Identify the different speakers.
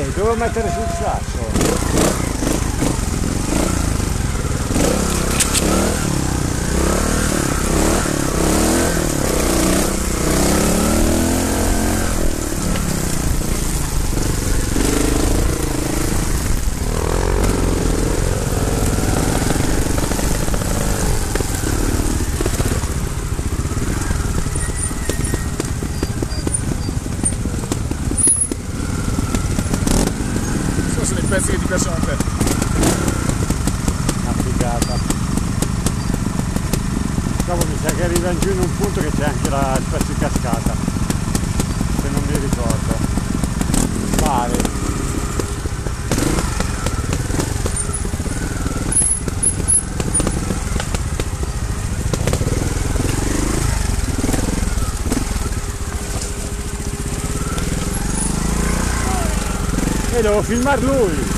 Speaker 1: Dovevo mettere sul sasso.
Speaker 2: Sono i pezzi che ti piacciono a te.
Speaker 1: Una figata. Dopo mi sa che arriva giù in un punto che c'è anche la specie di cascata, se non mi ricordo. Pare. E devo filmar lui!